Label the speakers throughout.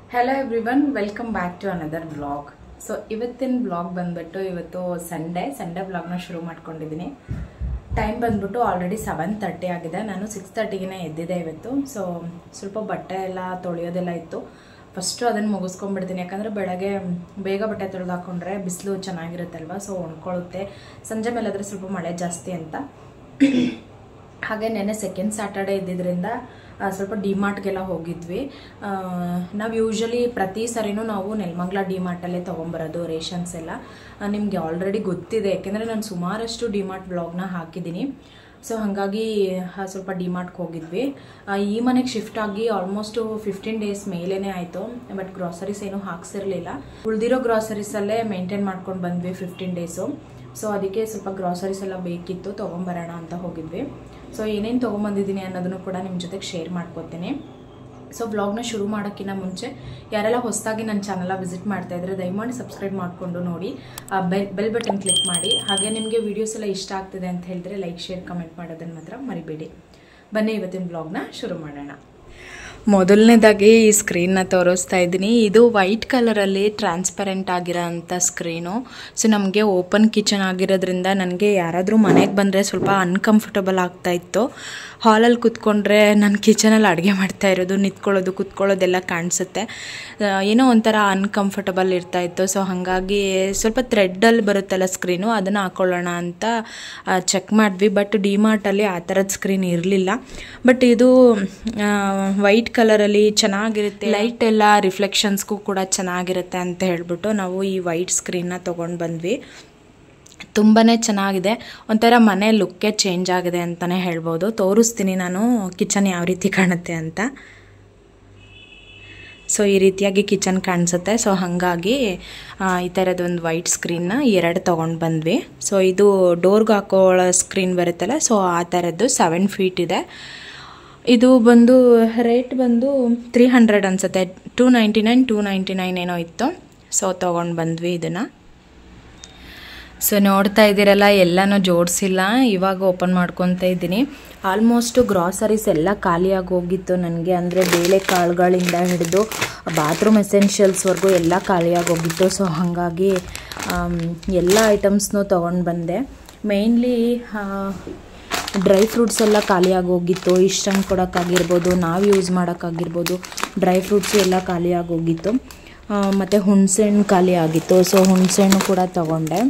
Speaker 1: Hello everyone, welcome back to another vlog. So ಇವತ್ತಿನ vlog ಬಂದ್ಬಿಟ್ಟು ಇವತ್ತು ಸಂಡೇ vlog ನ ಶುರು ಮಾಡ್ಕೊಂಡಿದ್ದೀನಿ. ಟೈಮ್ ಬಂದ್ಬಿಟ್ಟು ಆಲ್ರೆಡಿ 7:30 ಆಗಿದೆ. ನಾನು 6:30ಗೆ ಎದ್ದಿದೆ ಇವತ್ತು. ಸೊ ಸ್ವಲ್ಪ ಬಟ್ಟೆ ಎಲ್ಲ ತೊಳೆಯೋದೆಲ್ಲ ಇತ್ತು. ಫಸ್ಟ್ ಅದನ್ನ ಮುಗಿಸ್ಕೊಂಡ್ಬಿಡ್ತೀನಿ, ಯಾಕಂದ್ರೆ ಬೆಳಗ್ಗೆ ಬೇಗ ಬಟ್ಟೆ ತೊಳೆದು ಹಾಕೊಂಡ್ರೆ ಬಿಸಿಲು ಚೆನ್ನಾಗಿರುತ್ತಲ್ವಾ, ಸೊ ಒಣಕೊಳ್ಳುತ್ತೆ. ಸಂಜೆ ಮೇಲೆ ಆದ್ರೆ ಸ್ವಲ್ಪ ಮಳೆ ಜಾಸ್ತಿ ಅಂತ. ಹಾಗೆ ನೆನ್ನೆ ಸೆಕೆಂಡ್ ಸ್ಯಾಟರ್ಡೆ ಇದ್ದಿದ್ದರಿಂದ ಸ್ವಲ್ಪ ಡಿಮಾರ್ಟ್ಗೆಲ್ಲ ಹೋಗಿದ್ವಿ. ನಾವು ಯೂಶಲಿ ಪ್ರತಿ ಸರಿನೂ ನಾವು ನೆಲಮಂಗಲ ಡಿಮಾರ್ಟಲ್ಲೇ ತೊಗೊಂಬರೋದು ರೇಷನ್ಸ್ ಎಲ್ಲ. ನಿಮಗೆ ಆಲ್ರೆಡಿ ಗೊತ್ತಿದೆ, ಯಾಕೆಂದರೆ ನಾನು ಸುಮಾರಷ್ಟು ಡಿಮಾರ್ಟ್ ಬ್ಲಾಗ್ನ ಹಾಕಿದ್ದೀನಿ. ಸೊ ಹಾಗಾಗಿ ಸ್ವಲ್ಪ ಡಿಮಾರ್ಟ್ಗೆ ಹೋಗಿದ್ವಿ. ಈ ಮನೆಗೆ ಶಿಫ್ಟ್ ಆಗಿ ಆಲ್ಮೋಸ್ಟ್ 15 ಡೇಸ್ ಮೇಲೇ ಆಯಿತು. ಬಟ್ ಗ್ರಾಸರೀಸ್ ಏನೂ ಹಾಕ್ಸಿರ್ಲಿಲ್ಲ. ಉಳಿದಿರೋ ಗ್ರಾಸರೀಸಲ್ಲೇ ಮೇಂಟೈನ್ ಮಾಡ್ಕೊಂಡು ಬಂದ್ವಿ 15 ಡೇಸು. ಸೊ ಅದಕ್ಕೆ ಸ್ವಲ್ಪ ಗ್ರಾಸರೀಸ್ ಎಲ್ಲ ಬೇಕಿತ್ತು, ತೊಗೊಂಬರೋಣ ಅಂತ ಹೋಗಿದ್ವಿ. ಸೊ ಏನೇನು ತೊಗೊಂಬಂದಿದ್ದೀನಿ ಅನ್ನೋದನ್ನು ಕೂಡ ನಿಮ್ಮ ಜೊತೆಗೆ ಶೇರ್ ಮಾಡ್ಕೋತೀನಿ. ಸೊ ಬ್ಲಾಗ್ನ ಶುರು ಮಾಡೋಕ್ಕಿಂತ ಮುಂಚೆ ಯಾರೆಲ್ಲ ಹೊಸದಾಗಿ ನನ್ನ ಚಾನಲ್ನ ವಿಸಿಟ್ ಮಾಡ್ತಾ ಇದ್ರೆ ದಯಮಾಡಿ ಸಬ್ಸ್ಕ್ರೈಬ್ ಮಾಡಿಕೊಂಡು ನೋಡಿ, ಬೆಲ್ ಬಟನ್ ಕ್ಲಿಕ್ ಮಾಡಿ. ಹಾಗೆ ನಿಮಗೆ ವೀಡಿಯೋಸ್ ಎಲ್ಲ ಇಷ್ಟ ಆಗ್ತಿದೆ ಅಂತ ಹೇಳಿದ್ರೆ ಲೈಕ್, ಶೇರ್, ಕಮೆಂಟ್ ಮಾಡೋದನ್ನು ಮಾತ್ರ ಮರಿಬೇಡಿ. ಬನ್ನಿ ಇವತ್ತಿನ ಬ್ಲಾಗ್ನ ಶುರು ಮಾಡೋಣ. ಮೊದಲನೇದಾಗಿ ಈ ಸ್ಕ್ರೀನ್ನ ತೋರಿಸ್ತಾ ಇದ್ದೀನಿ. ಇದು ವೈಟ್ ಕಲರಲ್ಲಿ ಟ್ರಾನ್ಸ್ಪರೆಂಟ್ ಆಗಿರೋ ಅಂಥ ಸ್ಕ್ರೀನು. ಸೊ ನಮಗೆ ಓಪನ್ ಕಿಚನ್ ಆಗಿರೋದ್ರಿಂದ ನನಗೆ ಯಾರಾದರೂ ಮನೆಗೆ ಬಂದರೆ ಸ್ವಲ್ಪ ಅನ್ಕಂಫರ್ಟಬಲ್ ಆಗ್ತಾಯಿತ್ತು. ಹಾಲಲ್ಲಿ ಕೂತ್ಕೊಂಡ್ರೆ ನಾನು ಕಿಚನಲ್ಲಿ ಅಡುಗೆ ಮಾಡ್ತಾ ಇರೋದು, ನಿಂತ್ಕೊಳ್ಳೋದು, ಕೂತ್ಕೊಳ್ಳೋದೆಲ್ಲ ಕಾಣಿಸುತ್ತೆ. ಏನೋ ಒಂಥರ ಅನ್ಕಂಫರ್ಟಬಲ್ ಇರ್ತಾಯಿತ್ತು. ಸೊ ಹಾಗಾಗಿ ಸ್ವಲ್ಪ ಥ್ರೆಡ್ಡಲ್ಲಿ ಬರುತ್ತಲ್ಲ ಸ್ಕ್ರೀನು, ಅದನ್ನು ಹಾಕ್ಕೊಳ್ಳೋಣ ಅಂತ ಚೆಕ್ ಮಾಡಿದ್ವಿ. ಬಟ್ ಡಿಮಾರ್ಟಲ್ಲಿ ಆ ಥರದ ಸ್ಕ್ರೀನ್ ಇರಲಿಲ್ಲ. ಬಟ್ ಇದು ವೈಟ್ ಕಲರಲ್ಲಿ ಚೆನ್ನಾಗಿರುತ್ತೆ, ಲೈಟ್ ಎಲ್ಲ ರಿಫ್ಲೆಕ್ಷನ್ಸ್ಗೂ ಕೂಡ ಚೆನ್ನಾಗಿರುತ್ತೆ ಅಂತ ಹೇಳ್ಬಿಟ್ಟು ನಾವು ಈ ವೈಟ್ ಸ್ಕ್ರೀನ್ನ ತೊಗೊಂಡು ಬಂದ್ವಿ. ತುಂಬಾ ಚೆನ್ನಾಗಿದೆ, ಒಂಥರ ಮನೆ ಲುಕ್ಕೇ ಚೇಂಜ್ ಆಗಿದೆ ಅಂತಲೇ ಹೇಳ್ಬೋದು. ತೋರಿಸ್ತೀನಿ ನಾನು ಕಿಚನ್ ಯಾವ ರೀತಿ ಕಾಣುತ್ತೆ ಅಂತ. ಸೊ ಈ ರೀತಿಯಾಗಿ ಕಿಚನ್ ಕಾಣಿಸುತ್ತೆ. ಸೊ ಹಾಗಾಗಿ ಈ ಥರದೊಂದು ವೈಟ್ ಸ್ಕ್ರೀನ್ನ 2 ತೊಗೊಂಡು ಬಂದ್ವಿ. ಸೊ ಇದು ಡೋರ್ಗೆ ಹಾಕೊಳ್ಳೋ ಸ್ಕ್ರೀನ್ ಬರುತ್ತಲ್ಲ, ಸೊ ಆ ಥರದ್ದು 7 ಫೀಟ್ ಇದೆ. ಇದು ಬಂದು ರೇಟ್ ಬಂದು 300 ಅನಿಸುತ್ತೆ, 299 ಏನೋ ಇತ್ತು. ಸೊ ತೊಗೊಂಡು ಬಂದ್ವಿ ಇದನ್ನು. ಸೊ ನೋಡ್ತಾ ಇದ್ದೀರಲ್ಲ, ಎಲ್ಲನೂ ಜೋಡಿಸಿಲ್ಲ, ಇವಾಗ ಓಪನ್ ಮಾಡ್ಕೊತಾ ಇದ್ದೀನಿ. ಆಲ್ಮೋಸ್ಟು ಗ್ರಾಸರೀಸ್ ಎಲ್ಲ ಖಾಲಿಯಾಗಿ ಹೋಗಿತ್ತು ನನಗೆ. ಅಂದರೆ ಬೇಳೆ ಕಾಳುಗಳಿಂದ ಹಿಡಿದು ಬಾತ್ರೂಮ್ ಎಸೆನ್ಷಿಯಲ್ಸ್ವರೆಗೂ ಎಲ್ಲ ಖಾಲಿಯಾಗಿ ಹೋಗಿತ್ತು. ಸೊ ಹಾಗಾಗಿ ಎಲ್ಲ ಐಟಮ್ಸ್ನೂ ತೊಗೊಂಡು ಬಂದೆ. ಮೇಯ್ನ್ಲಿ ಡ್ರೈ ಫ್ರೂಟ್ಸ್ ಎಲ್ಲ ಖಾಲಿಯಾಗಿ ಹೋಗಿತ್ತು. ಇಷ್ಟಂಗೆ ಕೊಡೋಕ್ಕಾಗಿರ್ಬೋದು, ನಾವು ಯೂಸ್ ಮಾಡೋಕ್ಕಾಗಿರ್ಬೋದು, ಡ್ರೈ ಫ್ರೂಟ್ಸು ಎಲ್ಲ ಖಾಲಿಯಾಗಿ ಹೋಗಿತ್ತು. ಮತ್ತು ಹುಣಸೆಹಣ್ಣು ಖಾಲಿ ಆಗಿತ್ತು. ಸೊ ಹುಣಸೆಹಣ್ಣು ಕೂಡ ತೊಗೊಂಡೆ.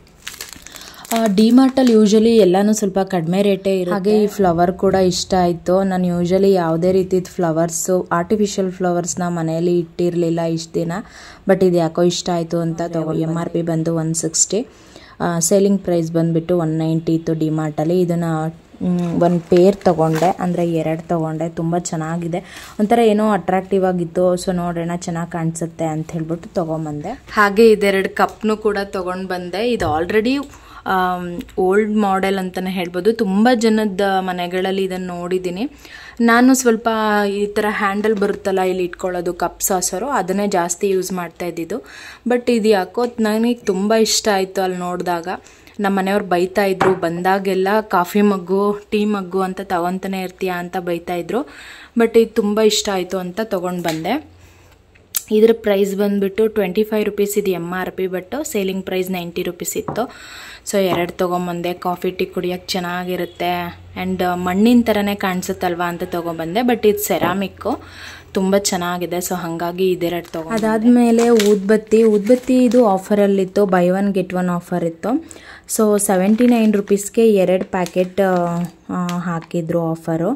Speaker 1: ಡಿಮಾರ್ಟಲ್ಲಿ ಯೂಶಲಿ ಎಲ್ಲನೂ ಸ್ವಲ್ಪ ಕಡಿಮೆ ರೇಟೇ ಇರುತ್ತೆ. ಹಾಗೆ ಈ ಫ್ಲವರ್ ಕೂಡ ಇಷ್ಟ ಆಯಿತು. ನಾನು ಯೂಶಲಿ ಯಾವುದೇ ರೀತಿದ ಫ್ಲವರ್ಸು, ಆರ್ಟಿಫಿಷಿಯಲ್ ಫ್ಲವರ್ಸ್ನ ಮನೆಯಲ್ಲಿ ಇಟ್ಟಿರಲಿಲ್ಲ ಇಷ್ಟು ದಿನ. ಬಟ್ ಇದು ಯಾಕೋ ಇಷ್ಟ ಆಯಿತು ಅಂತ MRP ಬಂದು 160, ಸೇಲಿಂಗ್ ಪ್ರೈಸ್ ಬಂದುಬಿಟ್ಟು 190 ಇತ್ತು ಡಿಮಾರ್ಟಲ್ಲಿ. ಇದನ್ನು 1 ಪೇರ್ ತೊಗೊಂಡೆ, ಅಂದರೆ 2 ತೊಗೊಂಡೆ. ತುಂಬ ಚೆನ್ನಾಗಿದೆ, ಒಂಥರ ಏನೋ ಅಟ್ರಾಕ್ಟಿವ್ ಆಗಿತ್ತು. ಸೊ ನೋಡೋಣ ಚೆನ್ನಾಗಿ ಕಾಣಿಸುತ್ತೆ ಅಂತ ಹೇಳ್ಬಿಟ್ಟು ತೊಗೊಂಬಂದೆ. ಹಾಗೆ ಇದೆರಡು ಕಪ್ನು ಕೂಡ ತೊಗೊಂಡು ಬಂದೆ. ಇದು ಆಲ್ರೆಡಿ ಓಲ್ಡ್ ಮಾಡೆಲ್ ಅಂತಲೇ ಹೇಳ್ಬೋದು. ತುಂಬ ಜನದ ಮನೆಗಳಲ್ಲಿ ಇದನ್ನು ನೋಡಿದ್ದೀನಿ. ನಾನು ಸ್ವಲ್ಪ ಈ ಥರ ಹ್ಯಾಂಡಲ್ ಬರುತ್ತಲ್ಲ ಇಲ್ಲಿ ಇಟ್ಕೊಳ್ಳೋದು, ಕಪ್ ಸಾಸರು, ಅದನ್ನೇ ಜಾಸ್ತಿ ಯೂಸ್ ಮಾಡ್ತಾ ಇದ್ದಿದ್ದು. ಬಟ್ ಇದು ಯಾಕೋ ನನಗೆ ತುಂಬ ಇಷ್ಟ ಆಯಿತು. ಅಲ್ಲಿ ನೋಡಿದಾಗ ನಮ್ಮ ಮನೆಯವ್ರು ಬೈತಾಯಿದ್ರು, ಬಂದಾಗೆಲ್ಲ ಕಾಫಿ ಮಗ್ಗು, ಟೀ ಮಗ್ಗು ಅಂತ ತಗೊತಾನೆ ಇರ್ತೀಯಾ ಅಂತ ಬೈತಾಯಿದ್ರು. ಬಟ್ ಇದು ತುಂಬ ಇಷ್ಟ ಆಯಿತು ಅಂತ ತೊಗೊಂಡು ಬಂದೆ. ಇದರ ಪ್ರೈಸ್ ಬಂದುಬಿಟ್ಟು 25 ರುಪೀಸ್ ಇದು MRP, but selling price 90 rupees ಇತ್ತು. ಸೊ 2 ತೊಗೊಂಬಂದೆ. ಕಾಫಿ ಟೀ ಕುಡಿಯೋಕ್ಕೆ ಚೆನ್ನಾಗಿರುತ್ತೆ ಆ್ಯಂಡ್ ಮಣ್ಣಿನ ಥರನೇ ಕಾಣಿಸುತ್ತಲ್ವ ಅಂತ ತೊಗೊಂಬಂದೆ. ಬಟ್ ಇದು ಸೆರಾಮಿಕ್ಕು, ತುಂಬ ಚೆನ್ನಾಗಿದೆ. ಸೊ ಹಾಗಾಗಿ ಇದೆರಡು ತೊಗೊಂಡು. ಅದಾದಮೇಲೆ ಊದ್ಬತ್ತಿ ಇದು ಆಫರಲ್ಲಿತ್ತು, ಬೈ 1 get 1 ಆಫರ್ ಇತ್ತು. ಸೊ 79 ರುಪೀಸ್ಗೆ 2 ಪ್ಯಾಕೆಟ್ ಹಾಕಿದ್ರು ಆಫರು.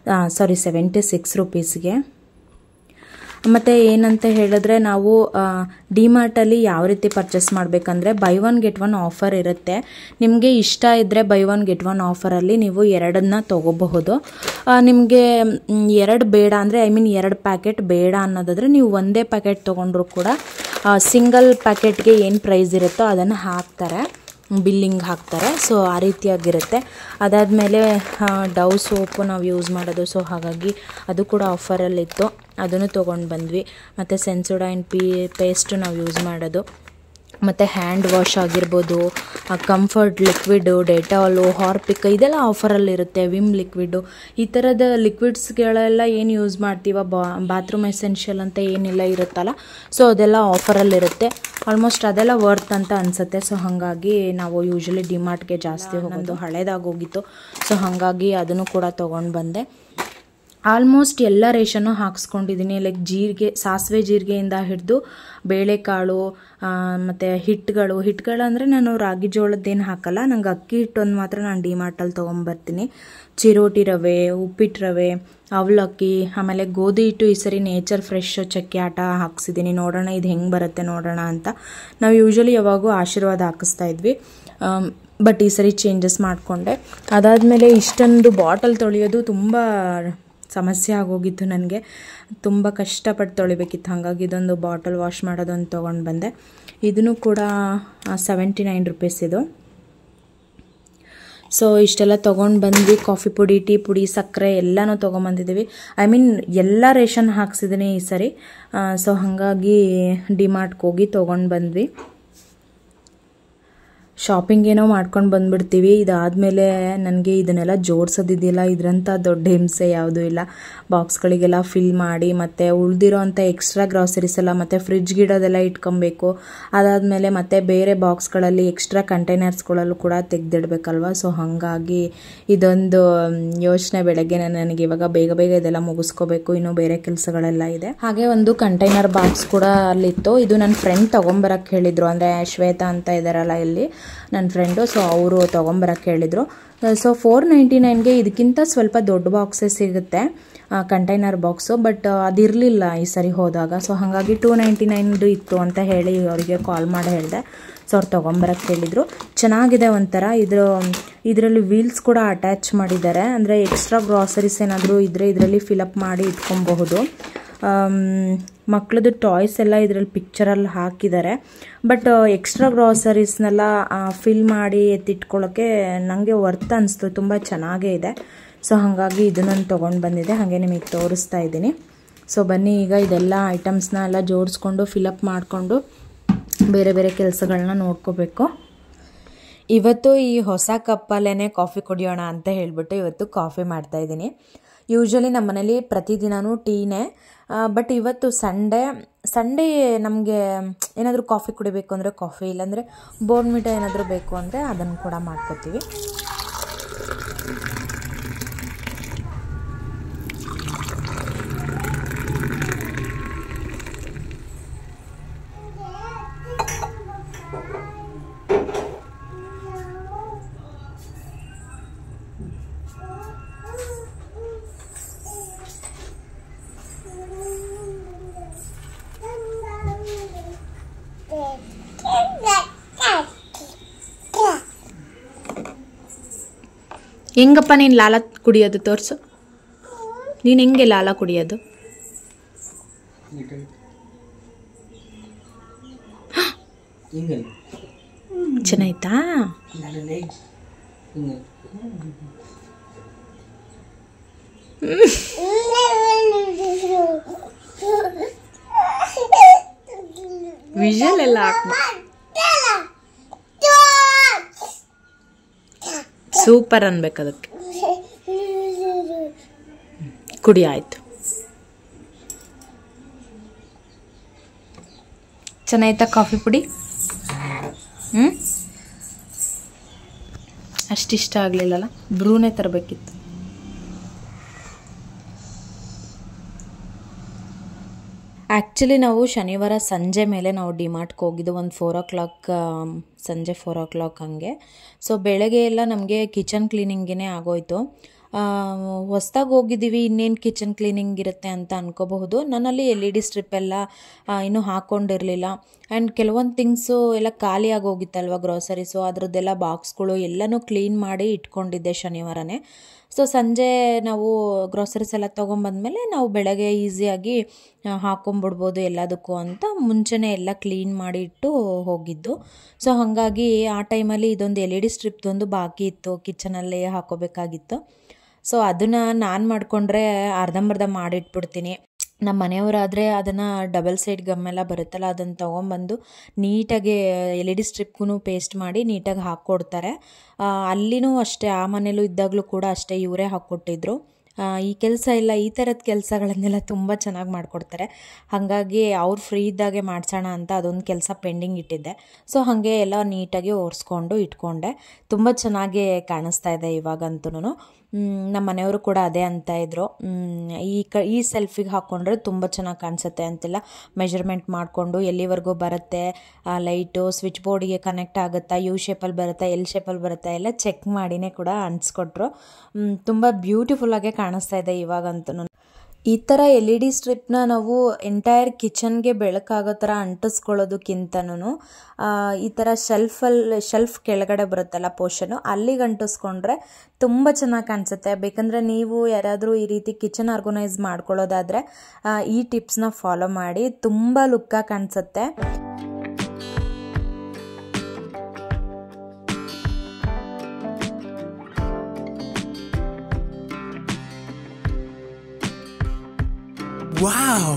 Speaker 1: 76 ರುಪೀಸ್ಗೆ. ಮತ್ತು ಏನಂತ ಹೇಳಿದ್ರೆ, ನಾವು ಡಿಮಾರ್ಟಲ್ಲಿ ಯಾವ ರೀತಿ ಪರ್ಚೇಸ್ ಮಾಡಬೇಕಂದ್ರೆ ಬೈ 1 get 1 ಆಫರ್ ಇರುತ್ತೆ. ನಿಮಗೆ ಇಷ್ಟ ಇದ್ದರೆ ಬೈ 1 get 1 ಆಫರಲ್ಲಿ ನೀವು 2 ತೊಗೋಬಹುದು. ನಿಮಗೆ 2 ಬೇಡ ಅಂದರೆ 2 ಪ್ಯಾಕೆಟ್ ಬೇಡ ಅನ್ನೋದಾದರೆ ನೀವು ಒಂದೇ ಪ್ಯಾಕೆಟ್ ತೊಗೊಂಡ್ರು ಕೂಡ ಸಿಂಗಲ್ ಪ್ಯಾಕೆಟ್ಗೆ ಏನು ಪ್ರೈಸ್ ಇರುತ್ತೋ ಅದನ್ನು ಹಾಕ್ತಾರೆ, ಬಿಲ್ಲಿಂಗ್ ಹಾಕ್ತಾರೆ. ಸೊ ಆ ರೀತಿಯಾಗಿರುತ್ತೆ. ಅದಾದಮೇಲೆ ಡವ್ ಸೋಪು ನಾವು ಯೂಸ್ ಮಾಡೋದು, ಸೊ ಹಾಗಾಗಿ ಅದು ಕೂಡ ಆಫರಲ್ಲಿತ್ತು, ಅದನ್ನು ತೊಗೊಂಡು ಬಂದ್ವಿ. ಮತ್ತು ಸೆನ್ಸೋಡೈನ್ ಪೇಸ್ಟು ನಾವು ಯೂಸ್ ಮಾಡೋದು. ಮತ್ತು ಹ್ಯಾಂಡ್ ವಾಶ್ ಆಗಿರ್ಬೋದು, ಕಂಫರ್ಟ್ ಲಿಕ್ವಿಡು, ಡೆಟಾಲು, ಹಾರ್ಪಿಕ್ ಇದೆಲ್ಲ ಆಫರಲ್ಲಿರುತ್ತೆ. ವಿಮ್ ಲಿಕ್ವಿಡು, ಈ ಥರದ ಲಿಕ್ವಿಡ್ಸ್ಗಳೆಲ್ಲ ಏನು ಯೂಸ್ ಮಾಡ್ತೀವ, ಬಾತ್ರೂಮ್ ಎಸೆನ್ಷಿಯಲ್ ಅಂತ ಏನೆಲ್ಲ ಇರುತ್ತಲ್ಲ, ಸೊ ಅದೆಲ್ಲ ಆಫರಲ್ಲಿರುತ್ತೆ. ಆಲ್ಮೋಸ್ಟ್ ಅದೆಲ್ಲ ವರ್ತ್ ಅಂತ ಅನಿಸುತ್ತೆ. ಸೊ ಹಾಗಾಗಿ ನಾವು ಯೂಶ್ವಲಿ ಡಿಮಾರ್ಟ್ಗೆ ಜಾಸ್ತಿ ಹೋಗೋದು. ಹಳೇದಾಗೋಗಿತ್ತು, ಸೊ ಹಾಗಾಗಿ ಅದನ್ನು ಕೂಡ ತೊಗೊಂಡು ಬಂದೆ. ಆಲ್ಮೋಸ್ಟ್ ಎಲ್ಲ ರೇಷನ್ನು ಹಾಕ್ಸ್ಕೊಂಡಿದ್ದೀನಿ. ಲೈಕ್ ಜೀರಿಗೆ, ಸಾಸಿವೆ ಜೀರಿಗೆಯಿಂದ ಹಿಡಿದು ಬೇಳೆಕಾಳು ಮತ್ತು ಹಿಟ್ಟುಗಳು ಅಂದರೆ ನಾನು ರಾಗಿ ಜೋಳದ್ದೇನು ಹಾಕಲ್ಲ. ನಂಗೆ ಅಕ್ಕಿ ಹಿಟ್ಟೊಂದು ಮಾತ್ರ ನಾನು ಡಿಮಾರ್ಟಲ್ಲಿ ತೊಗೊಂಬರ್ತೀನಿ. ಚಿರೋಟಿ ರವೆ, ಉಪ್ಪಿಟ್ಟು ರವೆ, ಅವಲಕ್ಕಿ, ಆಮೇಲೆ ಗೋಧಿ ಹಿಟ್ಟು ಈ ಸರಿ ನೇಚರ್ ಫ್ರೆಶ್ ಚಕ್ಕೆ ಆಟ ಹಾಕ್ಸಿದ್ದೀನಿ. ನೋಡೋಣ ಇದು ಹೆಂಗೆ ಬರುತ್ತೆ ನೋಡೋಣ ಅಂತ. ನಾವು ಯೂಶ್ವಲಿ ಯಾವಾಗೂ ಆಶೀರ್ವಾದ ಹಾಕಿಸ್ತಾ ಇದ್ವಿ, ಬಟ್ ಈ ಸರಿ ಚೇಂಜಸ್ ಮಾಡಿಕೊಂಡೆ. ಅದಾದಮೇಲೆ ಇಷ್ಟೊಂದು ಬಾಟಲ್ ತೊಳೆಯೋದು ತುಂಬ ಸಮಸ್ಯೆ ಆಗೋಗಿತ್ತು ನನಗೆ. ತುಂಬ ಕಷ್ಟಪಟ್ಟು ತೊಳಿಬೇಕಿತ್ತು. ಹಾಗಾಗಿ ಇದೊಂದು ಬಾಟಲ್ ವಾಶ್ ಮಾಡೋದೊಂದು ತೊಗೊಂಡು ಬಂದೆ. ಇದನ್ನು ಕೂಡ 79 ರೂಪೀಸ್ ಇದು. ಸೊ ಇಷ್ಟೆಲ್ಲ ತೊಗೊಂಡು ಬಂದ್ವಿ. ಕಾಫಿ ಪುಡಿ, ಟೀ ಪುಡಿ, ಸಕ್ಕರೆ ಎಲ್ಲನೂ ತೊಗೊಂಬಂದಿದ್ದೀವಿ. ಎಲ್ಲ ರೇಷನ್ ಹಾಕ್ಸಿದ್ದೀನಿ ಈ ಸರಿ. ಸೊ ಹಾಗಾಗಿ ಡಿಮಾರ್ಟ್ಗೆ ಹೋಗಿ ತೊಗೊಂಡು ಬಂದ್ವಿ. ಶಾಪಿಂಗ್ ಏನೋ ಮಾಡ್ಕೊಂಡು ಬಂದುಬಿಡ್ತೀವಿ. ಇದಾದಮೇಲೆ ನನಗೆ ಇದನ್ನೆಲ್ಲ ಜೋಡಿಸೋದಿದ್ದಿಲ್ಲ. ಇದರಂಥ ದೊಡ್ಡ ಹಿಂಸೆ ಯಾವುದೂ ಇಲ್ಲ. ಬಾಕ್ಸ್ಗಳಿಗೆಲ್ಲ ಫಿಲ್ ಮಾಡಿ ಮತ್ತು ಉಳಿದಿರೋ ಅಂಥ ಎಕ್ಸ್ಟ್ರಾ ಗ್ರಾಸರೀಸ್ ಎಲ್ಲ ಮತ್ತು ಫ್ರಿಜ್ಗಿಡೋದೆಲ್ಲ ಇಟ್ಕೊಬೇಕು. ಅದಾದಮೇಲೆ ಮತ್ತು ಬೇರೆ ಬಾಕ್ಸ್ಗಳಲ್ಲಿ ಎಕ್ಸ್ಟ್ರಾ ಕಂಟೈನರ್ಸ್ಗಳಲ್ಲೂ ಕೂಡ ತೆಗೆದಿಡ್ಬೇಕಲ್ವ. ಸೊ ಹಾಗಾಗಿ ಇದೊಂದು ಯೋಚನೆ ಬೆಳಗ್ಗೆ ನನಗೆ ಇವಾಗ ಬೇಗ ಇದೆಲ್ಲ ಮುಗಿಸ್ಕೋಬೇಕು. ಇನ್ನೂ ಬೇರೆ ಕೆಲಸಗಳೆಲ್ಲ ಇದೆ. ಹಾಗೆ ಒಂದು ಕಂಟೈನರ್ ಬಾಕ್ಸ್ ಕೂಡ ಅಲ್ಲಿತ್ತು. ಇದು ನನ್ನ ಫ್ರೆಂಡ್ ತೊಗೊಂಬರಕ್ಕೆ ಹೇಳಿದರು. ಅಂದರೆ ಶ್ವೇತಾ ಅಂತ ಇದ್ದಾರಲ್ಲ ಇಲ್ಲಿ ನನ್ನ ಫ್ರೆಂಡು, ಸೊ ಅವರು ತೊಗೊಂಬರಕ್ಕೆ ಹೇಳಿದರು. ಸೊ 499ಗೆ ಇದಕ್ಕಿಂತ ಸ್ವಲ್ಪ ದೊಡ್ಡ ಬಾಕ್ಸೇ ಸಿಗುತ್ತೆ, ಕಂಟೈನರ್ ಬಾಕ್ಸು. ಬಟ್ ಅದಿರಲಿಲ್ಲ ಈ ಸರಿ ಹೋದಾಗ. ಸೊ ಹಾಗಾಗಿ 299 ಇತ್ತು ಅಂತ ಹೇಳಿ ಅವರಿಗೆ ಕಾಲ್ ಮಾಡಿ ಹೇಳಿದೆ. ಸೊ ಅವ್ರು ತೊಗೊಂಬರಕ್ಕೆ ಹೇಳಿದರು. ಚೆನ್ನಾಗಿದೆ ಒಂಥರ. ಇದರಲ್ಲಿ ವೀಲ್ಸ್ ಕೂಡ ಅಟ್ಯಾಚ್ ಮಾಡಿದ್ದಾರೆ. ಅಂದರೆ ಎಕ್ಸ್ಟ್ರಾ ಗ್ರಾಸರೀಸ್ ಏನಾದರೂ ಇದ್ದರೆ ಇದರಲ್ಲಿ ಫಿಲಪ್ ಮಾಡಿ ಇಟ್ಕೊಬಹುದು. ಮಕ್ಕಳದ್ದು ಟಾಯ್ಸ್ ಎಲ್ಲ ಇದರಲ್ಲಿ ಪಿಕ್ಚರಲ್ಲಿ ಹಾಕಿದ್ದಾರೆ. ಬಟ್ ಎಕ್ಸ್ಟ್ರಾ ಗ್ರಾಸರೀಸ್ನೆಲ್ಲ ಫಿಲ್ ಮಾಡಿ ಎತ್ತಿಟ್ಕೊಳ್ಳೋಕ್ಕೆ ನನಗೆ ವರ್ತ್ ಅನಿಸ್ತು. ತುಂಬ ಚೆನ್ನಾಗೇ ಇದೆ. ಸೊ ಹಾಗಾಗಿ ಇದನ್ನೊಂದು ತೊಗೊಂಡು ಬಂದಿದೆ. ಹಾಗೆ ನಿಮಗೆ ತೋರಿಸ್ತಾ ಇದ್ದೀನಿ. ಸೊ ಬನ್ನಿ ಈಗ ಇದೆಲ್ಲ ಐಟಮ್ಸ್ನ ಎಲ್ಲ ಜೋಡಿಸ್ಕೊಂಡು ಫಿಲಪ್ ಮಾಡಿಕೊಂಡು ಬೇರೆ ಬೇರೆ ಕೆಲಸಗಳನ್ನ ನೋಡ್ಕೋಬೇಕು. ಇವತ್ತು ಈ ಹೊಸ ಕಪ್ಪಲ್ಲೇ ಕಾಫಿ ಕುಡಿಯೋಣ ಅಂತ ಹೇಳಿಬಿಟ್ಟು ಇವತ್ತು ಕಾಫಿ ಮಾಡ್ತಾಯಿದ್ದೀನಿ. ಯೂಶ್ವಲಿ ನಮ್ಮ ಮನೇಲಿ ಪ್ರತಿದಿನವೂ ಟೀನೇ. ಬಟ್ ಇವತ್ತು ಸಂಡೇ ನಮಗೆ ಏನಾದರೂ ಕಾಫಿ ಕುಡಿಬೇಕು ಅಂದರೆ ಕಾಫಿ, ಇಲ್ಲಾಂದರೆ ಬೋರ್ನ್ವಿಟಾ ಏನಾದರೂ ಬೇಕು ಅಂದರೆ ಅದನ್ನು ಕೂಡ ಮಾಡ್ಕೋತೀವಿ. ಹೆಂಗಪ್ಪ ನೀನು ಲಾಲ ಕುಡಿಯೋದು ತೋರಿಸು. ನೀನು ಹೆಂಗೆ ಲಾಲ ಕುಡಿಯೋದು? ಚೆನ್ನಾಯ್ತಾ? ವಿಷಲ್ ಎಲ್ಲ ಹಾಕ್ಬ. ಸೂಪರ್ ಅನ್ಬೇಕು ಅದಕ್ಕೆ. ಕುಡಿ ಆಯ್ತು. ಚೆನ್ನಾಯ್ತಾ ಕಾಫಿ ಪುಡಿ? ಅಷ್ಟಿಷ್ಟ ಆಗಲಿಲ್ಲಲ್ಲ, ಬ್ರೂನೇ ತರಬೇಕಿತ್ತು. ಆ್ಯಕ್ಚುಲಿ ನಾವು ಶನಿವಾರ ಸಂಜೆ ಮೇಲೆ ನಾವು ಡಿಮಾರ್ಟ್ಗೆ ಹೋಗಿದ್ದು. ಒಂದು 4 o'clock, ಸಂಜೆ 4 o'clock ಹಂಗೆ. ಸೊ ಬೆಳಗ್ಗೆ ಎಲ್ಲ ನಮಗೆ ಕಿಚನ್ ಕ್ಲೀನಿಂಗೇ ಆಗೋಯ್ತು. ಹೊಸ್ದಾಗಿ ಹೋಗಿದ್ದೀವಿ, ಇನ್ನೇನು ಕಿಚನ್ ಕ್ಲೀನಿಂಗ್ ಇರುತ್ತೆ ಅಂತ ಅನ್ಕೋಬಹುದು. ನನ್ನಲ್ಲಿ LED ಸ್ಟ್ರಿಪ್ ಎಲ್ಲ ಇನ್ನೂ ಹಾಕ್ಕೊಂಡಿರಲಿಲ್ಲ. ಆ್ಯಂಡ್ ಕೆಲವೊಂದು ಥಿಂಗ್ಸು ಎಲ್ಲ ಖಾಲಿಯಾಗಿ ಹೋಗಿತ್ತಲ್ವ, ಗ್ರೋಸರೀಸು, ಅದರದ್ದೆಲ್ಲ ಬಾಕ್ಸ್ಗಳು ಎಲ್ಲನೂ ಕ್ಲೀನ್ ಮಾಡಿ ಇಟ್ಕೊಂಡಿದ್ದೆ ಶನಿವಾರನೇ. ಸೊ ಸಂಜೆ ನಾವು ಗ್ರೋಸರೀಸ್ ಎಲ್ಲ ತೊಗೊಂಬಂದ್ಮೇಲೆ ನಾವು ಬೆಳಗ್ಗೆ ಈಸಿಯಾಗಿ ಹಾಕೊಂಬಿಡ್ಬೋದು ಎಲ್ಲದಕ್ಕೂ ಅಂತ ಮುಂಚೆನೇ ಎಲ್ಲ ಕ್ಲೀನ್ ಮಾಡಿ ಇಟ್ಟು ಹೋಗಿದ್ದು. ಸೊ ಹಾಗಾಗಿ ಆ ಟೈಮಲ್ಲಿ ಇದೊಂದು LED ಸ್ಟ್ರಿಪ್ದೊಂದು ಬಾಕಿ ಇತ್ತು, ಕಿಚನಲ್ಲಿ ಹಾಕೋಬೇಕಾಗಿತ್ತು. ಸೊ ಅದನ್ನು ನಾನು ಮಾಡಿಕೊಂಡ್ರೆ ಅರ್ಧಂಬರ್ಧ ಮಾಡಿಟ್ಬಿಡ್ತೀನಿ. ನಮ್ಮ ಮನೆಯವರಾದರೆ ಅದನ್ನು ಡಬಲ್ ಸೈಡ್ ಗಮ್ಮೆಲ್ಲ ಬರುತ್ತಲ್ಲ ಅದನ್ನು ತೊಗೊಂಬಂದು ನೀಟಾಗಿ LED ಸ್ಟ್ರಿಪ್ಗೂ ಪೇಸ್ಟ್ ಮಾಡಿ ನೀಟಾಗಿ ಹಾಕ್ಕೊಡ್ತಾರೆ. ಅಲ್ಲಿನೂ ಅಷ್ಟೇ, ಆ ಮನೇಲೂ ಇದ್ದಾಗಲೂ ಕೂಡ ಅಷ್ಟೇ ಇವರೇ ಹಾಕ್ಕೊಟ್ಟಿದ್ರು. ಈ ಕೆಲಸ ಎಲ್ಲ, ಈ ಥರದ ಕೆಲಸಗಳನ್ನೆಲ್ಲ ತುಂಬ ಚೆನ್ನಾಗಿ ಮಾಡಿಕೊಡ್ತಾರೆ. ಹಾಗಾಗಿ ಅವ್ರು ಫ್ರೀ ಇದ್ದಾಗೆ ಮಾಡಿಸೋಣ ಅಂತ ಅದೊಂದು ಕೆಲಸ ಪೆಂಡಿಂಗ್ ಇಟ್ಟಿದ್ದೆ. ಸೊ ಹಾಗೆ ಎಲ್ಲ ನೀಟಾಗಿ ಒರೆಸ್ಕೊಂಡು ಇಟ್ಕೊಂಡೆ. ತುಂಬ ಚೆನ್ನಾಗಿ ಕಾಣಿಸ್ತಾ ಇದೆ ಇವಾಗಂತೂ. ನಮ್ಮ ಮನೆಯವರು ಕೂಡ ಅದೇ ಅಂತ ಇದ್ರು, ಈ ಸೆಲ್ಫಿಗೆ ಹಾಕ್ಕೊಂಡ್ರೆ ತುಂಬ ಚೆನ್ನಾಗಿ ಕಾಣಿಸುತ್ತೆ ಅಂತೆಲ್ಲ ಮೆಜರ್ಮೆಂಟ್ ಮಾಡಿಕೊಂಡು ಎಲ್ಲಿವರೆಗೂ ಬರುತ್ತೆ, ಲೈಟು ಸ್ವಿಚ್ ಬೋರ್ಡಿಗೆ ಕನೆಕ್ಟ್ ಆಗುತ್ತಾ, ಯು ಶೇಪಲ್ಲಿ ಬರುತ್ತಾ, ಎಲ್ ಶೇಪಲ್ಲಿ ಬರುತ್ತಾ ಎಲ್ಲ ಚೆಕ್ ಮಾಡಿನೇ ಕೂಡ ಅನ್ಸ್ಕೊಟ್ರು. ತುಂಬ ಬ್ಯೂಟಿಫುಲ್ಲಾಗೆ ಕಾಣಿಸ್ತಾ ಇದೆ ಇವಾಗಂತೂ. ಈ ಥರ LED ಸ್ಟ್ರಿಪ್ನ ನಾವು ಎಂಟೈರ್ ಕಿಚನ್ಗೆ ಬೆಳಕಾಗೋ ಥರ ಅಂಟಿಸ್ಕೊಳ್ಳೋದಕ್ಕಿಂತನೂ ಈ ಥರ ಶೆಲ್ಫ್ ಕೆಳಗಡೆ ಬರುತ್ತಲ್ಲ ಪೋರ್ಷನು, ಅಲ್ಲಿಗೆ ಅಂಟಿಸ್ಕೊಂಡ್ರೆ ತುಂಬ ಚೆನ್ನಾಗಿ ಕಾಣಿಸುತ್ತೆ. ಬೇಕಂದರೆ ನೀವು ಯಾರಾದರೂ ಈ ರೀತಿ ಕಿಚನ್ ಆರ್ಗನೈಸ್ ಮಾಡ್ಕೊಳ್ಳೋದಾದರೆ ಈ ಟಿಪ್ಸ್ನ ಫಾಲೋ ಮಾಡಿ, ತುಂಬ ಲುಕ್ಕಾಗಿ ಕಾಣಿಸುತ್ತೆ.
Speaker 2: Wow!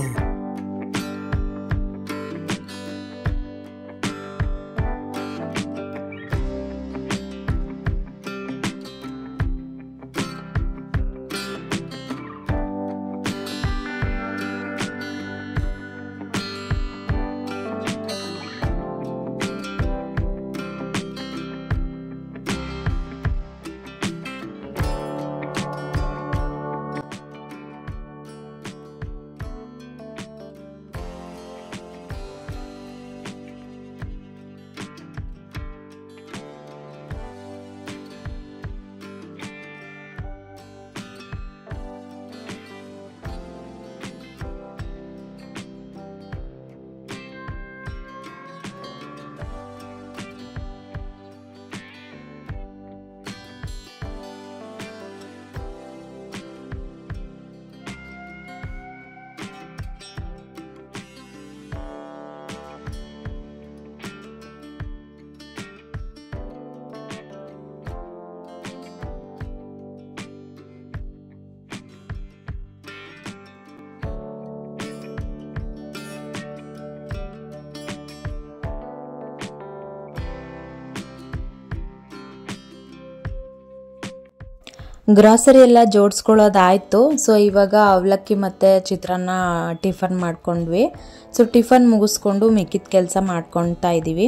Speaker 1: ಗ್ರಾಸರಿ ಎಲ್ಲ ಜೋಡಿಸ್ಕೊಳ್ಳೋದಾಯಿತು. ಸೊ ಇವಾಗ ಅವಲಕ್ಕಿ ಮತ್ತು ಚಿತ್ರಾನ್ನ ಟಿಫನ್ ಮಾಡ್ಕೊಂಡ್ವಿ. ಸೊ ಟಿಫನ್ ಮುಗಿಸ್ಕೊಂಡು ಮಿಕ್ಕಿದ ಕೆಲಸ ಮಾಡ್ಕೊಳ್ತಾ ಇದ್ದೀವಿ.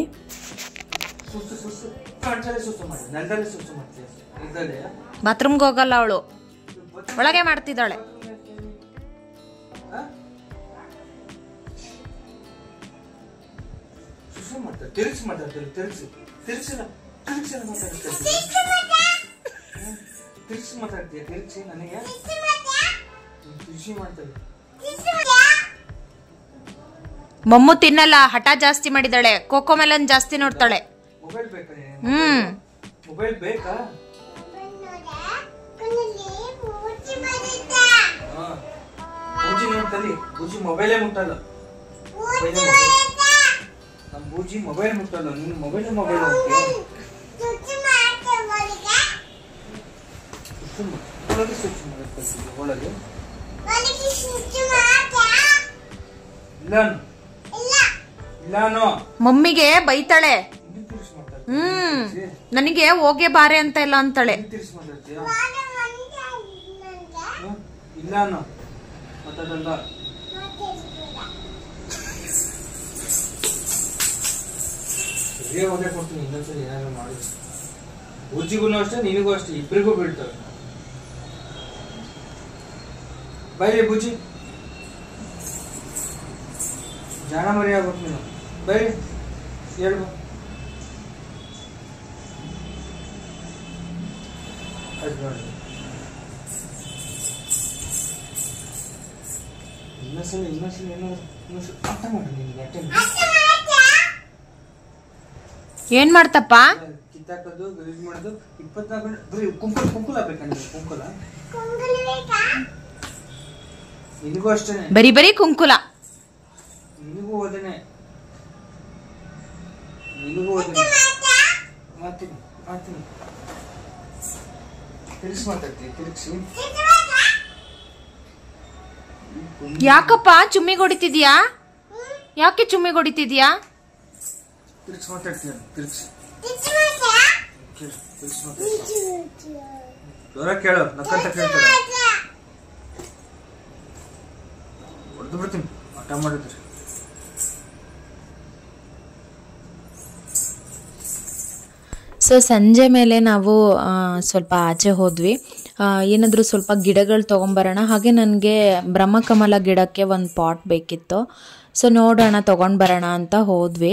Speaker 1: ಬಾತ್ರೂಮ್ಗೆ ಹೋಗಲ್ಲ ಅವಳು, ಒಳಗೆ ಮಾಡ್ತಿದ್ದಾಳೆ.
Speaker 2: ತಿರ್ಸಿ ಮಾತಾಡ್ತೀಯ, ತಿರ್ಸಿ ನನಗೆ ಖುಷಿ ಮಾಡ್ತಾರೆ.
Speaker 1: ಮಮ್ಮು ತಿನ್ನಲ್ಲ, ಹಠ ಜಾಸ್ತಿ ಮಾಡಿದಾಳೆ, ಕೋಕೋ ಮೆಲನ್ ಜಾಸ್ತಿ ನೋಡ್ತಾಳೆ.
Speaker 2: ಮೊಬೈಲ್ ಬೇಕಾ? ಮೊಬೈಲ್ ಬೇಕಾ? ಬೂಜಿ ನೋಡ್ತಲ್ಲಿ, ಬೂಜಿ ಮೊಬೈಲೇ ಮುಟ್ಟಲ್ಲ. ನಮ್ಮ ಬೂಜಿ ಮೊಬೈಲ್ ಮುಟ್ಟಲ್ಲ. ನೀನು ಮೊಬೈಲ್ ಒಳಗೆ ಸ್ವಿಚ್ ಮಾಡಕ್ಕೆ ಒಳಗೆ
Speaker 1: ಮಮ್ಮಿಗೆ ಬೈತಾಳೆ. ನನಗೆ ಹೋಗೆ ಬಾರೆ ಅಂತ ಎಲ್ಲ ಅಂತಾಳೆ.
Speaker 2: ಇಲ್ಲಾನು ಮಾತಾಡಲ್ಲ. ಹೋಗೇ ಕೊಡ್ತೀನಿ ಇನ್ನೊಂದ್ಸರಿ ಏನಾದ್ರು ಮಾಡಿ. ಬುಜ್ಜಿಗೂ ಅಷ್ಟೇ, ನಿನಗೂ ಅಷ್ಟೇ, ಇಬ್ಬರಿಗೂ ಬೀಳ್ತವೆ. ಬೈರಿ ಬುಜ್ಜಿ, ಜಾಣ ಮರಿ ಆಗ್ಬೇಕು ನೀನು. ಬೈರಿ ಹೇಳ್ಬೋ. ಅದು ನೋಡಿ, ಇನ್ನೊಂದ್ಸಲ ಏನಾದ್ರು ಅರ್ಥ ಮಾಡಿ. ನಿನ್ಗೆ
Speaker 1: ಏನ್ ಮಾಡ್ತಪ್ಪ?
Speaker 2: ಕಿತ್ತಾಕೋದು, ಯೂಸ್ ಮಾಡೋದು. 24 ಬರೀ ಕುಂಕುಲ ಬೇಕಂದ್ರೆ ಕುಂಕುಲ. ನಿನಗೂ ಅಷ್ಟೇನೆ,
Speaker 1: ಬರೀ ಬರೀ ಕುಂಕುಲ.
Speaker 2: ನಿನಗೂ ಓದನೆ, ನಿನಗೂ ಓದನೆ. ಮಾಡ್ತೀನಿ ಮಾಡ್ತೀನಿ. ತಿರ್ಗಿಸಿ ಮಾತಾಡ್ತೀನಿ, ತಿರ್ಗಿಸಿ.
Speaker 1: ಯಾಕಪ್ಪ ಚುಮ್ಮಿಗೆ ಹೊಡಿತಿದ್ಯಾ? ಯಾಕೆ ಚುಮ್ಮಿಗೆ ಹೊಡಿತಿದ್ಯಾ?
Speaker 2: ತಿರ್ಗ್ಸಿ ಮಾತಾಡ್ತೀಯ, ತಿರ್ಗ್ಸಿ ಜೋರ ಕೇಳು, ನಕ್ಕಂತ ಕೇಳ್ತಾರೆ. ಹೊಡೆದು ಬಿಡ್ತೀನಿ ಆಟ ಮಾಡಿದ್ರಿ.
Speaker 1: ಸೊ ಸಂಜೆ ಮೇಲೆ ನಾವು ಸ್ವಲ್ಪ ಆಚೆ ಹೋದ್ವಿ. ಏನಾದರೂ ಸ್ವಲ್ಪ ಗಿಡಗಳು ತೊಗೊಂಬರೋಣ. ಹಾಗೆ ನನಗೆ ಬ್ರಹ್ಮಕಮಲ ಗಿಡಕ್ಕೆ ಒಂದು ಪಾಟ್ ಬೇಕಿತ್ತು. ಸೊ ನೋಡೋಣ ತೊಗೊಂಡು ಬರೋಣ ಅಂತ ಹೋದ್ವಿ.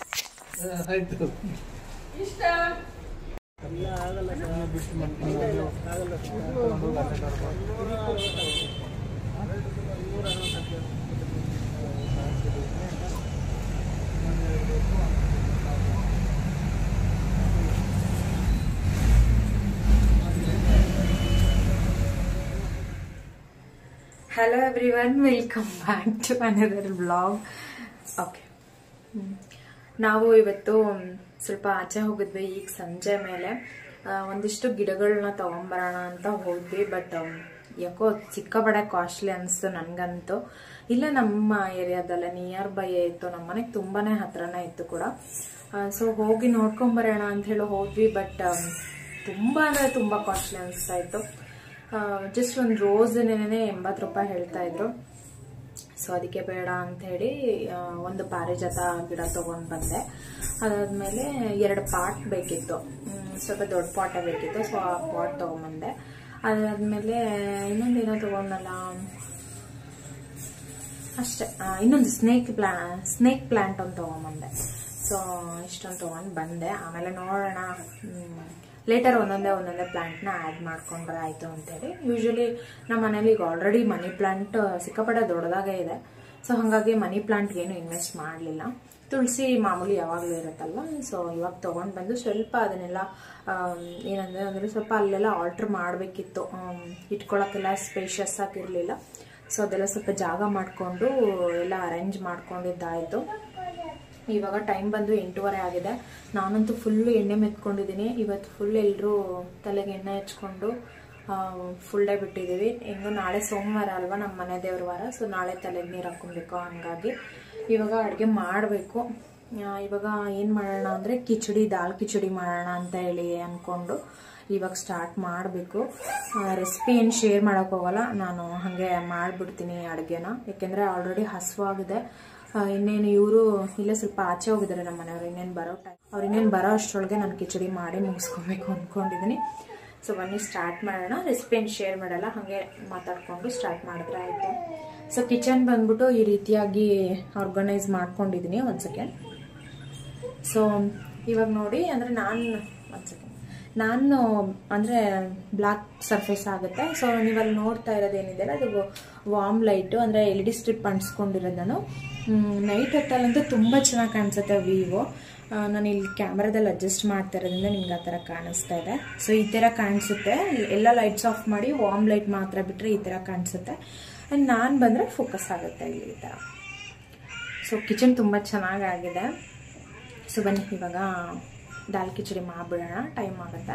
Speaker 1: Hello everyone, welcome back to another vlog. Okay, ನಾವು ಇವತ್ತು ಸ್ವಲ್ಪ ಆಚೆ ಹೋಗಿದ್ವಿ. ಈಗ ಸಂಜೆ ಮೇಲೆ ಒಂದಿಷ್ಟು ಗಿಡಗಳನ್ನ ತೊಗೊಂಬರೋಣ ಅಂತ ಹೋದ್ವಿ. ಬಟ್ ಯಾಕೋ ಸಿಕ್ಕಾಪಟ್ಟೆ ಕಾಸ್ಟ್ಲಿ ಅನಿಸ್ತು ನನಗಂತೂ. ಇಲ್ಲ, ನಮ್ಮ ಏರಿಯಾದಲ್ಲ, ನಿಯರ್ ಬೈ ಇತ್ತು, ನಮ್ಮ ಮನೆಗೆ ತುಂಬಾ ಹತ್ರನೇ ಇತ್ತು ಕೂಡ. ಸೊ ಹೋಗಿ ನೋಡ್ಕೊಂಬರೋಣ ಅಂತ ಹೇಳಿ ಹೋದ್ವಿ. ಬಟ್ ತುಂಬ ಅಂದರೆ ತುಂಬ ಕಾಸ್ಟ್ಲಿ ಅನಿಸ್ತಾ ಇತ್ತು. ಜಸ್ಟ್ ಒಂದು ರೋಸ್ನೇ 80 ರೂಪಾಯಿ ಹೇಳ್ತಾ ಇದ್ರು. ಸೊ ಅದಕ್ಕೆ ಬೇಡ ಅಂತ ಹೇಳಿ ಒಂದು ಪಾರಿಜಾತ ಗಿಡ ತೊಗೊಂಡು ಬಂದೆ. ಅದಾದ್ಮೇಲೆ 2 ಪಾಟ್ ಬೇಕಿತ್ತು, ಸ್ವಲ್ಪ ದೊಡ್ಡ ಪಾಟೇ ಬೇಕಿತ್ತು. ಸೊ ಆ ಪಾಟ್ ತೊಗೊಂಬಂದೆ. ಅದಾದ್ಮೇಲೆ ಇನ್ನೊಂದೇನೋ ತೊಗೊಂಡಲ್ಲ ಅಷ್ಟೇ, ಇನ್ನೊಂದು ಸ್ನೇಕ್ ಪ್ಲಾಂಟ್ ಒಂದು ತೊಗೊಂಬಂದೆ. ಸೊ ಇಷ್ಟೊಂದು ತೊಗೊಂಡು ಬಂದೆ. ಆಮೇಲೆ ನೋಡೋಣ, ಲೇಟರ್ ಒಂದೊಂದೇ ಪ್ಲಾಂಟ್ನ ಆ್ಯಡ್ ಮಾಡ್ಕೊಂಡ್ರೆ ಆಯಿತು ಅಂತೇಳಿ. ಯೂಶ್ವಲಿ ನಮ್ಮ ಮನೇಲಿ ಈಗ ಆಲ್ರೆಡಿ ಮನಿ ಪ್ಲಾಂಟ್ ಸಿಕ್ಕಾಪಟ್ಟೆ ದೊಡ್ಡದಾಗೇ ಇದೆ. ಸೊ ಹಾಗಾಗಿ ಮನಿ ಪ್ಲಾಂಟ್ಗೇನು ಇನ್ವೆಸ್ಟ್ ಮಾಡಲಿಲ್ಲ. ತುಳಸಿ ಮಾಮೂಲಿ ಯಾವಾಗಲೂ ಇರುತ್ತಲ್ವ. ಸೊ ಇವಾಗ ತೊಗೊಂಡು ಬಂದು ಸ್ವಲ್ಪ ಅದನ್ನೆಲ್ಲ ಏನಂದರೆ ಸ್ವಲ್ಪ ಅಲ್ಲೆಲ್ಲ ಆಲ್ಟ್ರ್ ಮಾಡಬೇಕಿತ್ತು. ಇಟ್ಕೊಳ್ಳೋಕ್ಕೆಲ್ಲ ಸ್ಪೇಷಿಯಸ್ ಆಗಿರಲಿಲ್ಲ. ಸೊ ಅದೆಲ್ಲ ಸ್ವಲ್ಪ ಜಾಗ ಮಾಡಿಕೊಂಡು ಎಲ್ಲ ಅರೇಂಜ್ ಮಾಡ್ಕೊಂಡಿದ್ದಾಯಿತು. ಇವಾಗ ಟೈಮ್ ಬಂದು 8:30 ಆಗಿದೆ. ನಾನಂತೂ ಫುಲ್ಲು ಎಣ್ಣೆ ಮೆತ್ಕೊಂಡಿದ್ದೀನಿ. ಇವತ್ತು ಫುಲ್ ಎಲ್ಲರೂ ತಲೆಗೆ ಎಣ್ಣೆ ಹಚ್ಕೊಂಡು ಫುಲ್ ಡೇ ಬಿಟ್ಟಿದ್ದೀವಿ. ಹೆಂಗೋ ನಾಳೆ ಸೋಮವಾರ ಅಲ್ವಾ, ನಮ್ಮ ಮನೆ ದೇವ್ರ ವಾರ. ಸೊ ನಾಳೆ ತಲೆಗೆ ನೀರು ಹಾಕ್ಕೊಬೇಕು. ಹಂಗಾಗಿ ಇವಾಗ ಅಡುಗೆ ಮಾಡಬೇಕು. ಇವಾಗ ಏನು ಮಾಡೋಣ ಅಂದರೆ ದಾಲ್ ಕಿಚಡಿ ಮಾಡೋಣ ಅಂತ ಹೇಳಿ ಅಂದ್ಕೊಂಡು ಇವಾಗ ಸ್ಟಾರ್ಟ್ ಮಾಡಬೇಕು. ರೆಸಿಪಿ ಏನು ಶೇರ್ ಮಾಡೋಕೆ ಹೋಗಲ್ಲ, ನಾನು ಹಾಗೆ ಮಾಡಿಬಿಡ್ತೀನಿ ಅಡುಗೆನ. ಯಾಕೆಂದರೆ ಆಲ್ರೆಡಿ ಹಸುವಾಗಿದೆ. ಇನ್ನೇನು ಇವರು ಇಲ್ಲೇ ಸ್ವಲ್ಪ ಆಚೆ ಹೋಗಿದ್ದಾರೆ ನಮ್ಮ ಮನೆಯವರು. ಇನ್ನೇನು ಬರೋ ಅಷ್ಟರೊಳಗೆ ನಾನು ಕಿಚಡಿ ಮಾಡಿ ಮುಗಿಸ್ಕೊಬೇಕು ಅಂದ್ಕೊಂಡಿದ್ದೀನಿ. ಸೊ ಬನ್ನಿ ಸ್ಟಾರ್ಟ್ ಮಾಡೋಣ. ರೆಸಿಪಿ ಏನು ಶೇರ್ ಮಾಡಲ್ಲ, ಹಾಗೆ ಮಾತಾಡಿಕೊಂಡು ಸ್ಟಾರ್ಟ್ ಮಾಡಿದ್ರೆ ಆಯಿತು. ಸೊ ಕಿಚನ್ ಬಂದ್ಬಿಟ್ಟು ಈ ರೀತಿಯಾಗಿ ಆರ್ಗನೈಸ್ ಮಾಡ್ಕೊಂಡಿದ್ದೀನಿ. ಒಂದು ಸೆಕೆಂಡ್. ಸೊ ಇವಾಗ ನೋಡಿ, ಅಂದರೆ ನಾನು ಅಂದರೆ ಬ್ಲ್ಯಾಕ್ ಸರ್ಫೇಸ್ ಆಗುತ್ತೆ. ಸೊ ನೀವಲ್ಲಿ ನೋಡ್ತಾ ಇರೋದೇನಿದೆಯಲ್ಲ, ಅದು ವಾರ್ಮ್ ಲೈಟು, ಅಂದರೆ LED ಸ್ಟ್ರಿಪ್ ಅಂಟಿಸ್ಕೊಂಡಿರೋದು. ನಾನು ನೈಟ್ ಹೊತ್ತಲ್ಲಂತೂ ತುಂಬ ಚೆನ್ನಾಗಿ ಕಾಣಿಸುತ್ತೆ ವ್ಯೂ. ನಾನು ಇಲ್ಲಿ ಕ್ಯಾಮ್ರಾದಲ್ಲಿ ಅಡ್ಜಸ್ಟ್ ಮಾಡ್ತಾ ಇರೋದ್ರಿಂದ ನಿಮ್ಗೆ ಆ ಥರ ಕಾಣಿಸ್ತಾ ಇದೆ. ಸೊ ಈ ಥರ ಕಾಣಿಸುತ್ತೆ. ಎಲ್ಲ ಲೈಟ್ಸ್ ಆಫ್ ಮಾಡಿ ವಾರ್ಮ್ ಲೈಟ್ ಮಾತ್ರ ಬಿಟ್ಟರೆ ಈ ಥರ ಕಾಣಿಸುತ್ತೆ. ಆ್ಯಂಡ್ ನಾನು ಬಂದರೆ ಫೋಕಸ್ ಆಗುತ್ತೆ ಇಲ್ಲಿ ಈ ಥರ. ಸೊ ಕಿಚನ್ ತುಂಬ ಚೆನ್ನಾಗಾಗಿದೆ. ಸೊ ಬನ್ನಿ ಇವಾಗ ದಾಲ್ ಕಿಚಡಿ ಮಾಡಿಬಿಡೋಣ, ಟೈಮ್ ಆಗುತ್ತೆ.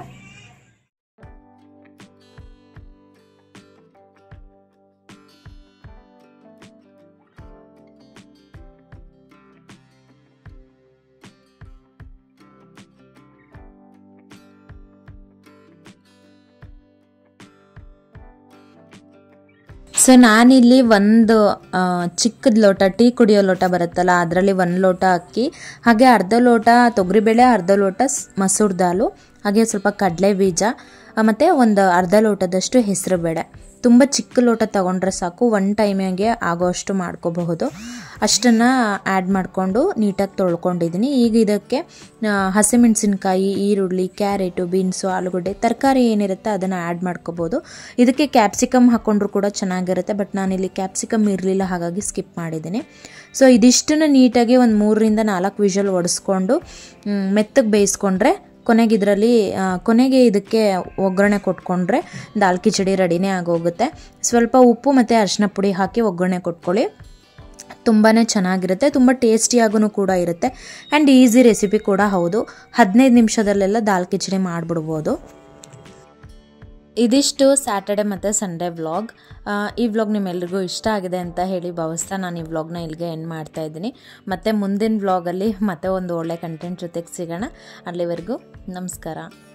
Speaker 1: ಸೊ ನಾನಿಲ್ಲಿ ಒಂದು ಚಿಕ್ಕದ ಲೋಟ, ಟೀ ಕುಡಿಯೋ ಲೋಟ ಬರುತ್ತಲ್ಲ, ಅದರಲ್ಲಿ 1 ಲೋಟ ಅಕ್ಕಿ, ಹಾಗೆ ಅರ್ಧ ಲೋಟ ತೊಗರಿಬೇಳೆ, ಅರ್ಧ ಲೋಟ ಮಸೂರ್ ದಾಲು, ಹಾಗೆ ಸ್ವಲ್ಪ ಕಡಲೆ ಬೀಜ, ಮತ್ತು ಒಂದು ಅರ್ಧ ಲೋಟದಷ್ಟು ಹೆಸರು ಬೇಳೆ. ತುಂಬ ಚಿಕ್ಕ ಲೋಟ ತೊಗೊಂಡ್ರೆ ಸಾಕು, 1 ಟೈಮಿಗೆ ಆಗೋಷ್ಟು ಮಾಡ್ಕೋಬಹುದು. ಅಷ್ಟನ್ನು ಆ್ಯಡ್ ಮಾಡಿಕೊಂಡು ನೀಟಾಗಿ ತೊಳ್ಕೊಂಡಿದ್ದೀನಿ. ಈಗ ಇದಕ್ಕೆ ಹಸಿಮೆಣಸಿನ್ಕಾಯಿ, ಈರುಳ್ಳಿ, ಕ್ಯಾರೆಟು, ಬೀನ್ಸು, ಆಲೂಗಡ್ಡೆ, ತರಕಾರಿ ಏನಿರುತ್ತೆ ಅದನ್ನು ಆ್ಯಡ್ ಮಾಡ್ಕೋಬೋದು. ಇದಕ್ಕೆ ಕ್ಯಾಪ್ಸಿಕಮ್ ಹಾಕ್ಕೊಂಡ್ರು ಕೂಡ ಚೆನ್ನಾಗಿರುತ್ತೆ. ಬಟ್ ನಾನಿಲ್ಲಿ ಕ್ಯಾಪ್ಸಿಕಮ್ ಇರಲಿಲ್ಲ, ಹಾಗಾಗಿ ಸ್ಕಿಪ್ ಮಾಡಿದ್ದೀನಿ. ಸೊ ಇದಿಷ್ಟನ್ನು ನೀಟಾಗಿ ಒಂದು 3ರಿಂದ 4 ವಿಷಲ್ ಹೊಡೆಸ್ಕೊಂಡು ಮೆತ್ತಗೆ ಬೇಯಿಸ್ಕೊಂಡ್ರೆ ಕೊನೆಗೆ ಇದಕ್ಕೆ ಒಗ್ಗರಣೆ ಕೊಟ್ಕೊಂಡ್ರೆ ದಾಲ್ ಕಿಚಡಿ ರೆಡಿನೇ ಆಗೋಗುತ್ತೆ. ಸ್ವಲ್ಪ ಉಪ್ಪು ಮತ್ತು ಅರಿಶಿನ ಪುಡಿ ಹಾಕಿ ಒಗ್ಗರಣೆ ಕೊಟ್ಕೊಳ್ಳಿ. ತುಂಬಾ ಚೆನ್ನಾಗಿರುತ್ತೆ, ತುಂಬ ಟೇಸ್ಟಿಯಾಗೂ ಕೂಡ ಇರುತ್ತೆ. ಆ್ಯಂಡ್ ಈಸಿ ರೆಸಿಪಿ ಕೂಡ ಹೌದು. 15 ನಿಮಿಷದಲ್ಲೆಲ್ಲ ದಾಲ್ ಕಿಚಡಿ ಮಾಡಿಬಿಡ್ಬೋದು. ಇದಿಷ್ಟು ಸ್ಯಾಟರ್ಡೆ ಮತ್ತು ಸಂಡೇ ವ್ಲಾಗ್. ಈ ವ್ಲಾಗ್ ನಿಮ್ಮೆಲ್ರಿಗೂ ಇಷ್ಟ ಆಗಿದೆ ಅಂತ ಹೇಳಿ ಭಾವಿಸ್ತಾ ನಾನು ಈ ವ್ಲಾಗ್ನ ಇಲ್ಲಿಗೆ ಎಂಡ್ ಮಾಡ್ತಾ ಇದ್ದೀನಿ. ಮತ್ತು ಮುಂದಿನ ವ್ಲಾಗಲ್ಲಿ ಮತ್ತೆ ಒಂದು ಒಳ್ಳೆ ಕಂಟೆಂಟ್ ಜೊತೆಗೆ ಸಿಗೋಣ. ಅಲ್ಲಿವರೆಗೂ ನಮಸ್ಕಾರ.